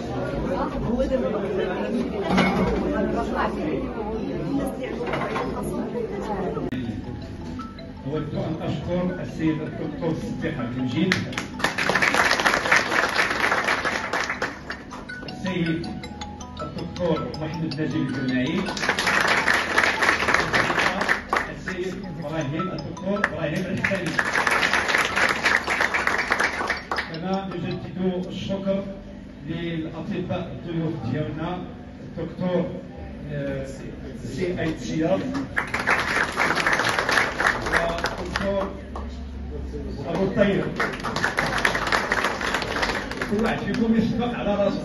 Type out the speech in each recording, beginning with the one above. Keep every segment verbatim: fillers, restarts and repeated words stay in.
أود أن أشكر السيد الدكتور صديق عبد المجيد، السيد الدكتور محمد نجيب الجماعي، السيد إبراهيم الدكتور إبراهيم الحسني. كما نجدد الشكر للأطباء الضيوف ديالنا الدكتور سي أيد سياض والدكتور أبو الطيب. كل واحد فيكم يسبق على راسه.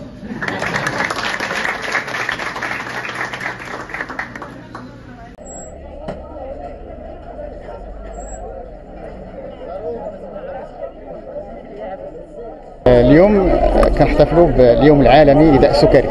اليوم كنحتفلوا باليوم العالمي لداء السكري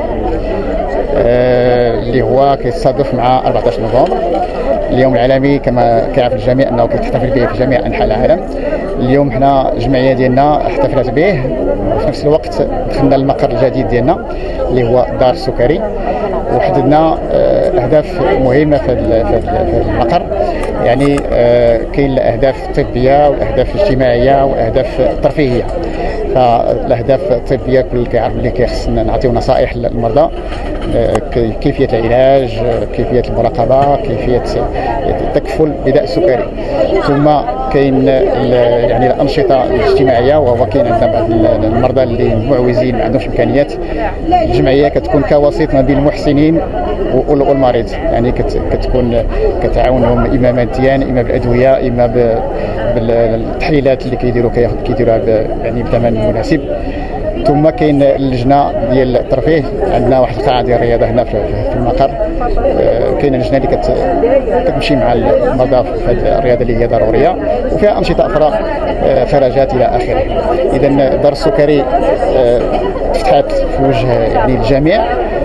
اللي هو كيتصادف مع أربعة عشر نوفمبر. اليوم العالمي كما كيعرف الجميع انه كيتحتفل به في جميع انحاء العالم. اليوم حنا الجمعيه ديالنا احتفلت به، وفي نفس الوقت دخلنا المقر الجديد ديالنا اللي هو دار السكري، وحددنا اهداف مهمه في المقر. يعني كاين الاهداف الطبيه والاهداف الاجتماعيه والاهداف الترفيهيه. فالاهداف الطبيه كل كيعرف اللي كيخصنا نعطيو نصائح للمرضى، كيفيه العلاج، كيفيه المراقبه، كيفيه التكفل بداء السكري. ثم كاين يعني الانشطه الاجتماعيه، وهو كاين عندنا بعض المرضى اللي معوزين ما عندهمش امكانيات. الجمعيه كتكون كوسيط ما بين المحسنين والمريض، يعني كتكون كتعاونهم اما ماديا اما بالادويه اما بالتحليلات اللي كيديروا كيديروها يعني بثمن مناسب. ثم كاين اللجنه ديال الترفيه، عندنا واحد القاعه ديال الرياضه هنا في المقر. كاينه اللجنه اللي كتمشي مع المرضى في هذه الرياضه اللي هي ضروريه، وفيها انشطه اخرى، خرجات الى اخره. اذا دار السكري فتحت في وجه يعني الجميع.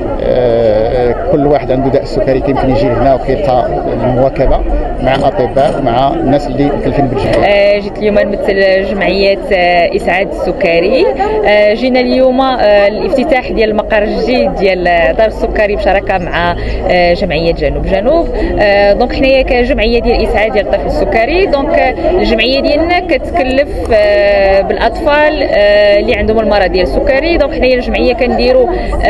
كل واحد عنده داء السكري كيمكن يجي هنا وكيلقى المواكبه مع اطباء ومع الناس اللي مكلفين بالجمعيه. جيت اليوم نمثل جمعيه اسعاد السكري. جينا اليوم الافتتاح ديال المقر الجديد ديال دار السكري بشراكه مع جمعيه جنوب جنوب. دونك حنايا كجمعيه ديال اسعاد ديال الطفل السكري، دونك الجمعيه ديالنا كتكلف بالاطفال اللي عندهم المرض ديال السكري. دونك حنايا الجمعيه كنديروا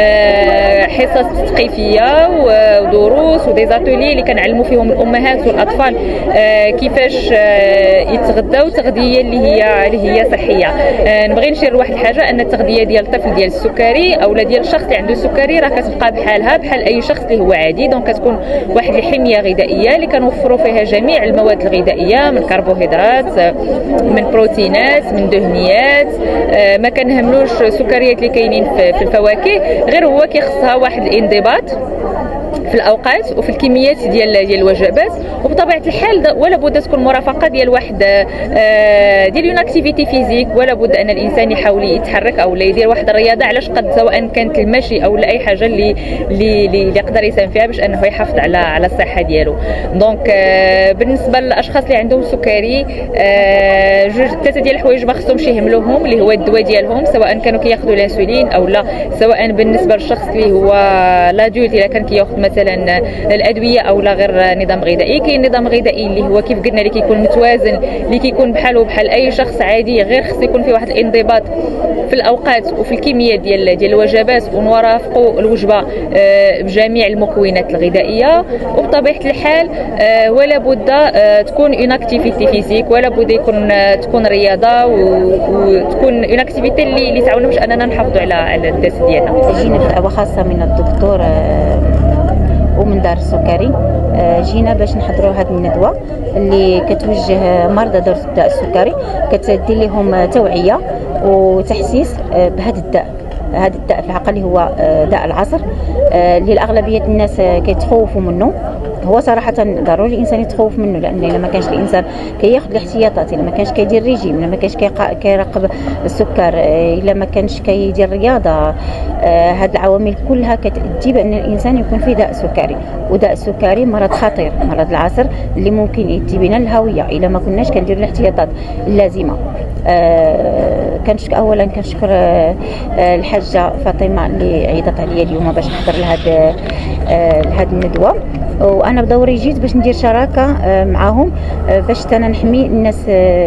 حصص تثقيفيه ودروس وديزاتولي اللي كنعلموا فيهم الامهات والاطفال كيفاش يتغداو تغذيه اللي هي اللي هي صحيه. نبغي نشير لواحد الحاجه، ان التغذيه ديال الطفل ديال السكري او ديال الشخص اللي عنده السكري راه كتبقى بحالها بحال اي شخص اللي هو عادي. دونك كتكون واحد الحميه غذائيه اللي كنوفروا فيها جميع المواد الغذائيه، من كربوهيدرات، من بروتينات، من دهنيات. ما كنهملوش السكريات اللي كاينين في الفواكه، غير هو كيخصها واحد الانضباط في الاوقات وفي الكميات ديال ديال الوجبات. وبطبيعه الحال ولا بد تكون مرافقه ديال واحد ديال اون اكتيفيتي فيزيك، ولا بد ان الانسان يحاول يتحرك او يدير واحد الرياضه على قد، سواء كانت المشي او اي حاجه اللي اللي اللي يقدر يساهم فيها باش انه يحافظ على على الصحه ديالو. دونك بالنسبه للاشخاص اللي عندهم سكري، جوج ثلاثه ديال الحوايج ما خصهمش يهملوهم، اللي هو الدواء ديالهم، سواء كانوا كياخذوا الانسولين او لا، سواء بالنسبه للشخص اللي هو لادولت الا كان كياخذ مثلا الادويه او لا غير نظام غذائي. كاين نظام غذائي اللي هو كيف قلنا اللي كيكون متوازن، اللي كيكون بحاله بحال اي شخص عادي، غير خص يكون فيه واحد الانضباط في الاوقات وفي الكميه ديال ديال الوجبات، ونرافقوا الوجبه بجميع المكونات الغذائيه. وبطبيعه الحال ولا بد تكون اون اكتيفيتي فيزيك، ولا بد يكون تكون رياضه وتكون اون اكتيفيتي اللي اللي تعاوننا باش اننا نحافظوا على على الجسد ديالنا. جينا بدعوه خاصه من الدكتور ومن دار السكري. جينا باش نحضروا هذه الندوه اللي كتوجه مرضى داء السكري، كتدير لهم توعيه وتحسيس بهذا الداء. هذا الداء في الحقيقه اللي هو داء العصر، اللي الاغلبيه الناس كيتخوفوا منه. هو صراحه ضروري الانسان يتخوف منه، لان الا ما كانش الانسان كياخذ الاحتياطات، الا ما كانش كيدير ريجيم، الا ما كانش كيراقب السكر، الا ما كانش كيدير رياضه، هاد العوامل كلها كتؤدي بان الانسان يكون فيه داء سكري. وداء السكري مرض خطير، مرض العصر اللي ممكن يؤدي بنا الهويه الا ما كناش كنديروا الاحتياطات اللازمه. كنشكر اولا كنشكر الحاجه فاطمه اللي عيطت عليا اليوم باش نحضر لهاد لهاد الندوه، وانا بدوري جيت باش ندير شراكه معاهم باش انا نحمي الناس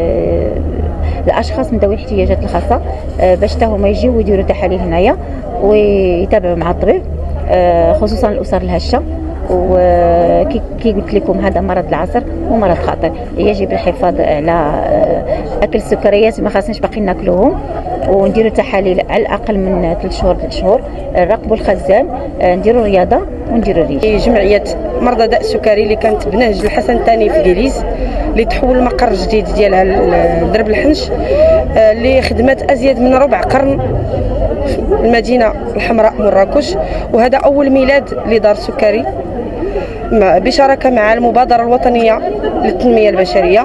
الاشخاص من ذوي الاحتياجات الخاصه باش حتى هما يجيو ويديروا تحاليل هنايا ويتابعوا مع الطبيب، خصوصا الاسر الهشه. وكي قلت لكم هذا مرض العصر ومرض خطير، يجب الحفاظ على اكل السكريات ما خاصناش باقي ناكلوهم، ونديروا تحاليل على الاقل من ثلاث شهور ثلاث شهور، نراقبوا الخزان، نديروا رياضه ونديروا الريش. جمعيه مرضى داء السكري اللي كانت بنهج الحسن الثاني في كيليز اللي تحول المقر الجديد ديالها لدرب الحنش، اللي خدمت ازيد من ربع قرن في المدينه الحمراء مراكش، وهذا اول ميلاد لدار السكري بشراكه مع المبادره الوطنيه للتنميه البشريه.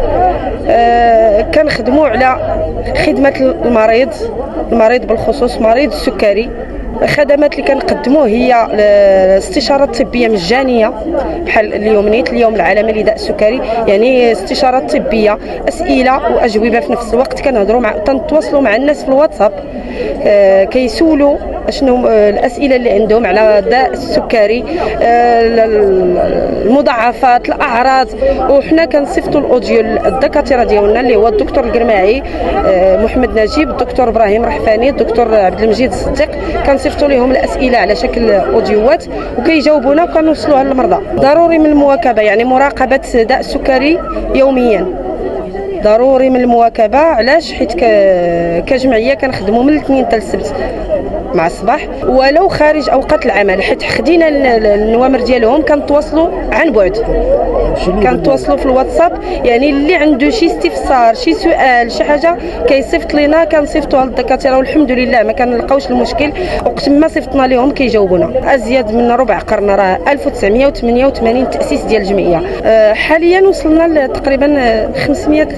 أه كنخدموا على خدمه المريض المريض بالخصوص مريض السكري. الخدمات اللي كنقدموه هي الاستشارات الطبيه مجانيه بحال اليوم نيت اليوم العالمي لداء السكري، يعني استشارات طبيه، اسئله واجوبه في نفس الوقت. كنهضروا مع تنتواصلوا مع الناس في الواتساب، آه كيسولوا شنو الاسئله اللي عندهم على داء السكري، آه المضاعفات، الاعراض، وحنا كنصيفطوا الاوديو للدكاتره ديالنا اللي هو الدكتور القرماعي، آه محمد نجيب، الدكتور ابراهيم رحفاني، الدكتور عبد المجيد الصديق، كنصيفطوا لهم الاسئله على شكل اوديوات وكيجاوبونا وكنوصلوها للمرضى. ضروري من المواكبه، يعني مراقبه داء السكري يوميا، ضروري من المواكبه. علاش؟ حيت كجمعيه كنخدموا من الاثنين حتى السبت مع الصباح ولو خارج اوقات العمل، حيت خدينا النوامر ديالهم كنتواصلوا عن بعد، كنتواصلوا في الواتساب. يعني اللي عنده شي استفسار، شي سؤال، شي حاجه كيصيفط لينا، كنصيفطوها للدكاتره، والحمد لله ما كنلقاوش المشكل. وقت ما صيفطنا لهم كيجاوبونا. ازيد من ربع قرن، راه ألف وتسعمائة وثمانية وثمانين التاسيس ديال الجمعيه. أه حاليا وصلنا تقريبا خمسمائة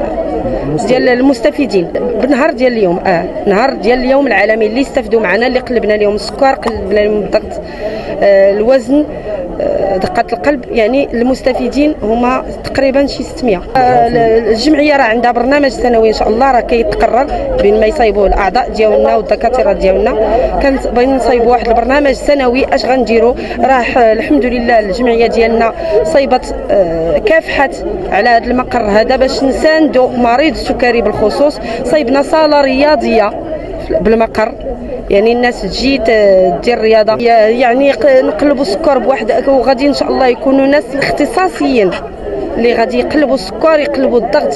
ديال المستفيدين بالنهار ديال اليوم. اه نهار ديال اليوم العالمي اللي استفدوا معنا، اللي قلبنا لهم السكر، قلبنا لهم الضغط، آه الوزن، آه دقة القلب، يعني المستفيدين هما تقريبا شي ستمائة. آه الجمعيه راه عندها برنامج سنوي ان شاء الله راه كيتقرر بين ما يصايبوه الاعضاء ديالنا والدكاتره ديالنا. كنبغيو نصايبوا واحد البرنامج سنوي. اش غنديروا؟ راه الحمد لله الجمعيه ديالنا صايبت، آه كافحت على هذا المقر هذا باش نساندوا مريض السكري بالخصوص. صايبنا صاله رياضيه بالمقر، يعني الناس تجي دير رياضه، يعني نقلبوا السكر بواحد، وغادي ان شاء الله يكونوا ناس اختصاصيين اللي غادي يقلبوا السكر، يقلبوا الضغط.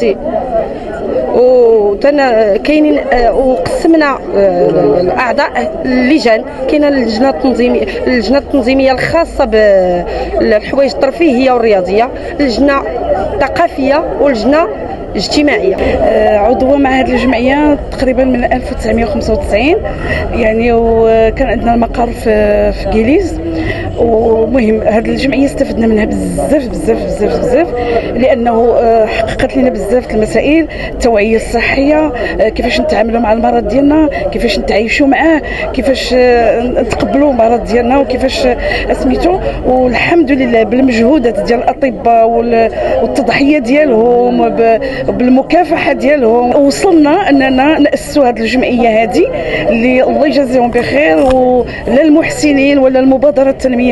وتنا كاينين، وقسمنا الاعضاء اللجان. كاينه اللجنه التنظيميه اللجنه التنظيميه الخاصه بالحوايج الترفيهيه والرياضيه، لجنه ثقافيه، ولجنه اجتماعيه. عضوه مع هذه الجمعيه تقريبا من ألف وتسعمائة وخمسة وتسعين، يعني وكان عندنا المقر في في كيليز. ومهم هذه الجمعيه استفدنا منها بزاف بزاف بزاف بزاف، لانه حققت لنا بزاف المسائل، التوعيه الصحيه، كيفاش نتعاملوا مع المرض ديالنا، كيفاش نتعايشوا معاه، كيفاش نتقبلوا المرض ديالنا، وكيفاش سميتو. والحمد لله بالمجهودات ديال الاطباء والتضحيه ديالهم بالمكافحه ديالهم وصلنا اننا ناسسوا هذه الجمعيه هذه، اللي الله يجازيهم بخير، ولا المحسنين ولا المبادره التنميه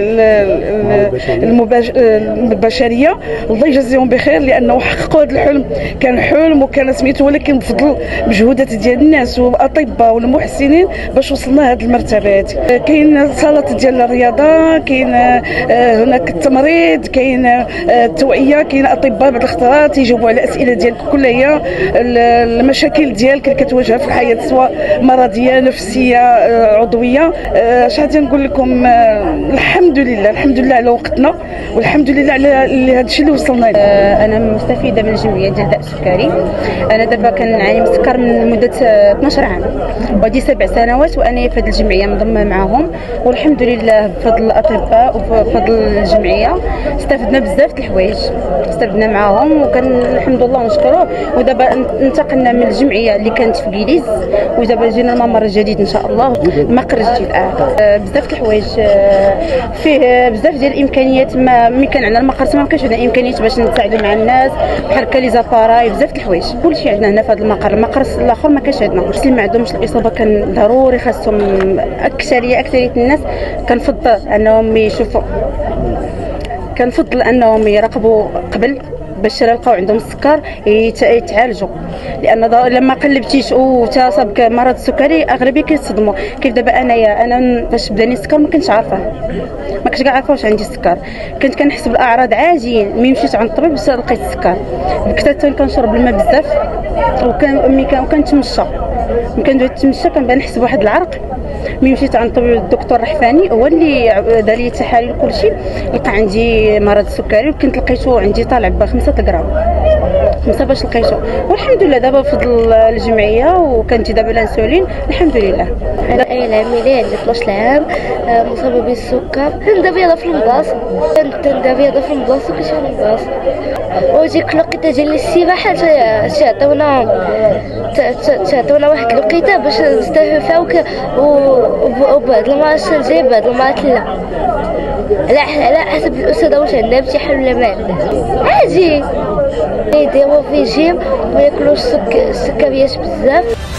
البشريه الله يجازيهم بخير، لانه حققوا هذا الحلم. كان حلم وكان سميتو، ولكن بفضل مجهودات ديال الناس والاطباء والمحسنين باش وصلنا هذه المرتبه هذه. كاين صالات ديال الرياضه، كاين هناك التمريض، كاين التوعيه، كاين اطباء بعد الاختراط يجاوبوا على الاسئله ديالك كلها، المشاكل ديالك اللي كتواجهها في الحياه سواء مرضيه نفسيه عضويه. اش غادي نقول لكم؟ الحمد لله الحمد لله على وقتنا، والحمد لله على هذا الشيء اللي وصلنا له. انا مستفيده من الجمعيه ديال داء السكري. انا دابا كنعاني من السكر من مده اثناش عام، وهذه سبع سنوات وانا في هذه الجمعيه منضمه معهم، والحمد لله بفضل الاطباء وبفضل الجمعيه استفدنا بزاف د الحوايج، استفدنا معاهم وكان الحمد لله نشكروه. ودابا انتقلنا من الجمعيه اللي كانت في كيليز، ودابا جينا الممر الجديد ان شاء الله، المقر الجديد. اه بزاف د الحوايج، فيه بزاف ديال الامكانيات ما حنا ملي كان عندنا المقر ما كانش عندنا امكانيات باش نساعدوا مع الناس بحال هكا لي زاباراي بزاف د الحوايج، كلشي عندنا هنا في هذا المقر. المقر الاخر ما كانش عندنا. الناس اللي ما عندهمش الاصابه كان ضروري خاصهم اكثريه اكثريه الناس كنفضل انهم يشوفوا كنفضل انهم يراقبوا قبل باش يلقاو عندهم السكر يتعالجوا، لان لما قلبتيش وتصابك مرض السكري اغلبيه كيتصدموا. كيف دابا انايا انا فاش بداني السكر ما كنتش عارفه، ما كنتش كاع عارفه واش عندي السكر، كنت كنحس بالاعراض عاديين. ملي مشيت عند الطبيب بس لقيت السكر. بديت كنشرب الماء بزاف وكان ملي كنتمشى ملي كندوي نتمشى كنبان نحس بواحد العرق. ملي مشيت عند الطبيب الدكتور الرحفاني هو اللي دار لي التحاليل وكلشي، لقى عندي مرض السكري وكنت لقيته عندي طالع بخمسة غرام خمسة باش لقيته. والحمد لله دابا بفضل الجمعيه وكنتي دابا الانسولين الحمد لله. انا ايلا عميلي عندي اثنا عشر عام مصابه بالسكر. كنبدا بيضه في المباص كنبدا بيضه في المباص وكنشوف المباص وديك الوقيته ديال السباحه تعطيونا تعطيونا واحد الوقيته باش نستهفاو وبعد المرات الجاي بعد المرات لا على على حسب الاستاذه واش عندها امتحان ولا ما عندها. عادي يديروا في جيم وما ياكلوش السكريات بزاف.